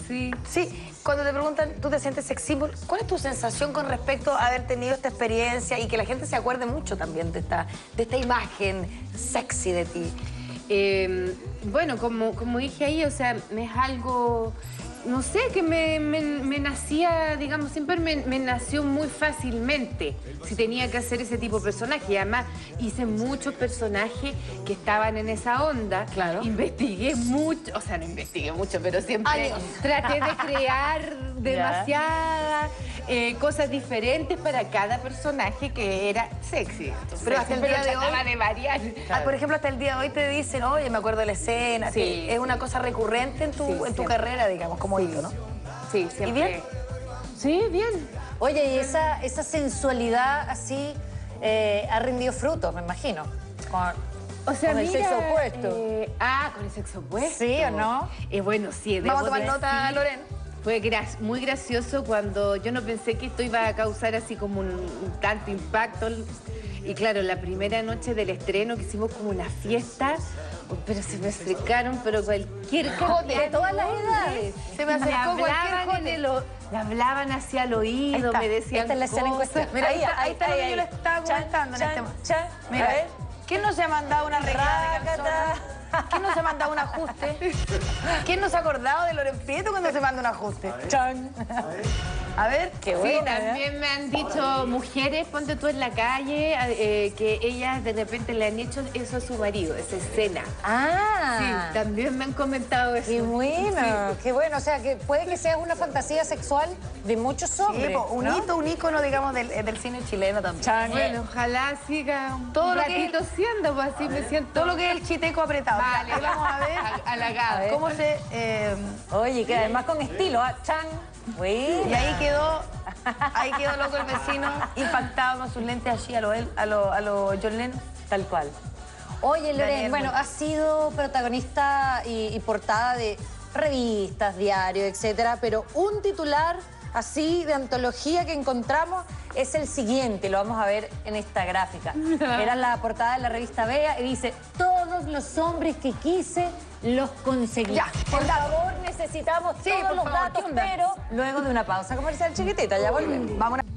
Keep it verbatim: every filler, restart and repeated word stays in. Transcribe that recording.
sí. Sí, cuando te preguntan, ¿tú te sientes sex symbol? ¿Cuál es tu sensación con respecto a haber tenido esta experiencia y que la gente se acuerde mucho también de esta, de esta imagen sexy de ti? Eh, bueno, como, como dije ahí, o sea, me es algo, no sé, que me, me, me nacía, digamos, siempre me, me nació muy fácilmente si tenía que hacer ese tipo de personaje. Y además hice muchos personajes que estaban en esa onda. Claro. Investigué mucho, o sea, no investigué mucho, pero siempre Años. traté de crear demasiadas eh, cosas diferentes para cada personaje que era sexy. Entonces, Pero hasta el día de hoy- trataba de variar. Ah, por ejemplo, hasta el día de hoy te dicen, oye, me acuerdo de la escena. Sí. que es una cosa recurrente en tu, Sí, en tu siempre. carrera, digamos, como Sí. hito, ¿no? Sí, siempre. ¿Y bien? Sí, bien. Oye, y esa, esa sensualidad así eh, ha rendido frutos, me imagino. Con, O sea, con el mira, sexo opuesto. eh, ah, con el sexo opuesto. ¿Sí o no? Eh, bueno, sí. Vamos a debo tomar decir, nota, Loren. Fue gra- muy gracioso cuando yo no pensé que esto iba a causar así como un, un tanto impacto. Y claro, la primera noche del estreno que hicimos como una fiesta, oh, pero se me acercaron, pero cualquier cantidad de todas las edades. Se me acercó me cualquier hablaban en jote. el o- me hablaban hacia el Ahí oído, está. me decían Esta es la escena en cosas. cuestión. Mira, ahí está, ahí está lo que yo le estaba Chan, comentando en chan, este momento. chan. Mira, A ver. ¿quién no se ha mandado una arreglada de Rácata. calzones? ¿Quién no se ha mandado un ajuste? ¿Quién no se ha acordado de Loren Prieto cuando se manda un ajuste? Chan. A ver, Qué Sí, bueno. también me han dicho mujeres, ponte tú en la calle, eh, que ellas de repente le han hecho eso a su marido, esa escena. Ah. Sí, también me han comentado eso. Qué bueno, qué bueno. O sea, que puede que sea una fantasía sexual de muchos sí, hombres. po, un ¿no? hito, un ícono, digamos, del, del cine chileno también. Chan. Bueno, ojalá siga un Todo lo que ratito siendo, pues así me siento. Todo lo que es el chiteco apretado. Vale, Ahí vamos a ver halagada. A ver. cómo se... eh, Oye, que además con estilo, ¿ah? Chan. Bueno. y ahí quedó, ahí quedó loco el vecino, impactado con sus lentes allí a lo, él- a lo, a lo John Lennon. Tal cual. Oye, Loren, Daniel, bueno, bueno. has sido protagonista y, y portada de revistas, diarios, etcétera, pero un titular así de antología que encontramos es el siguiente, lo vamos a ver en esta gráfica. Era la portada de la revista Bea y dice, todos los hombres que quise los conseguí. Ya, por el dato. favor, necesitamos Sí, todos por los favor, datos, ¿qué onda? pero luego de una pausa comercial chiquitita, ya volvemos. Vamos a...